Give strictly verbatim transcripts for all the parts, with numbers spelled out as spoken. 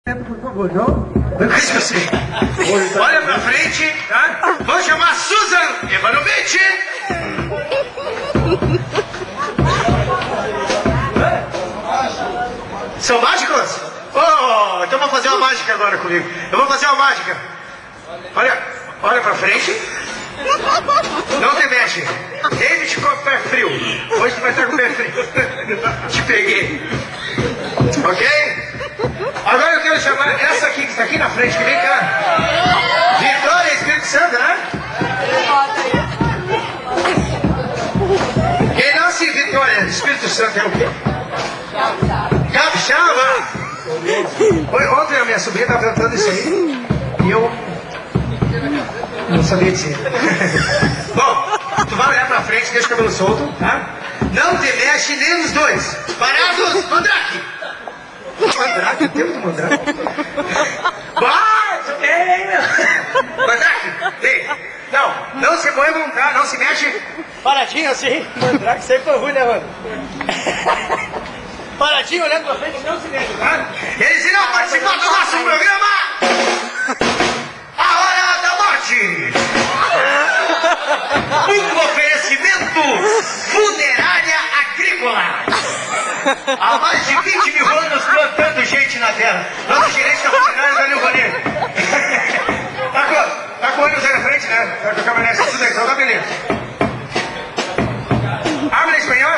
Por favor, não? Mas você, olha pra frente, tá? Vou chamar Susan Ivanovic. São mágicos? Oh, então vamos fazer uma mágica agora comigo. Eu vou fazer uma mágica. Olha, olha pra frente. Não te mexe. David com o pé frio. Hoje tu vai estar com o pé frio. Te peguei. Ok? Agora eu quero chamar essa aqui que está aqui na frente, que vem cá. Vitória Espírito Santo, né? Quem nasce em Vitória, Espírito Santo é o quê? Capixaba. Ontem a minha sobrinha estava cantando isso aí e eu não sabia dizer. Bom, tu vai olhar pra frente, deixa o cabelo solto, tá? Não te mexe nem os dois. Parados, Mandrake! Mandrake, o tempo do Mandrake. Bate, bem, meu. Mandrake, vem. Não, não se moevam, tá? Não se mexe. Paradinho assim. Mandrake sempre foi ruim, né, mano? Paradinho, olhando pra frente, não se mexe, tá? Eles irão participar do nosso programa. A Hora da Morte. Um oferecimento funerária agrícola. Há mais de vinte mil anos plantando gente na terra. Nosso gerente da funerária da Nilvaneira. Tá com, tá com o ônibus aí na frente, né? Tá com a caminhonete, tudo aí, então tá beleza. Habla espanhol?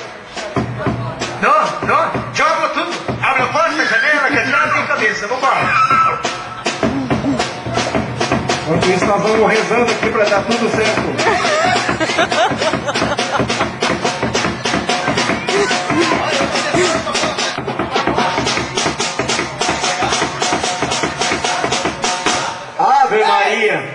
Não, não, yo hablo tudo. Hablo porta, janela, quebrada e cabeça. Vambora. Enquanto isso, nós vamos rezando aqui para dar tudo certo. Ave Maria!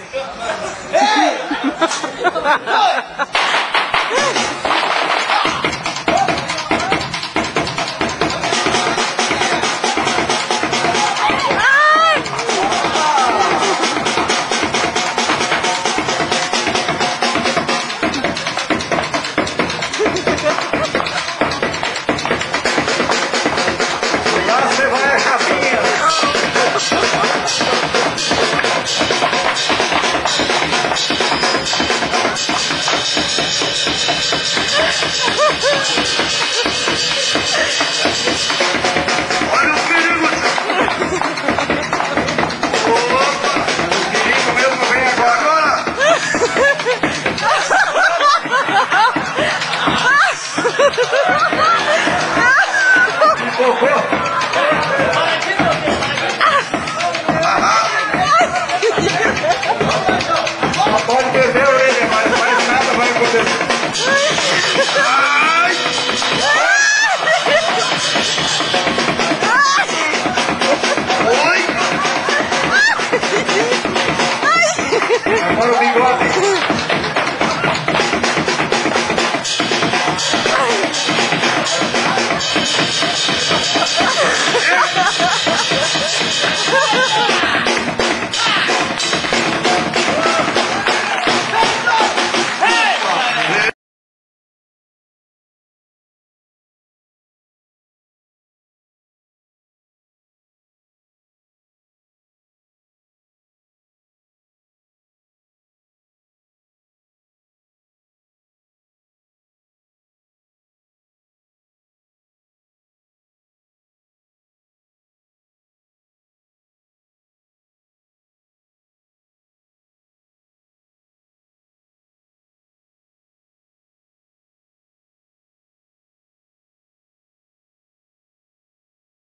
Olha o perigo! Opa! O perigo mesmo vem agora! Agora!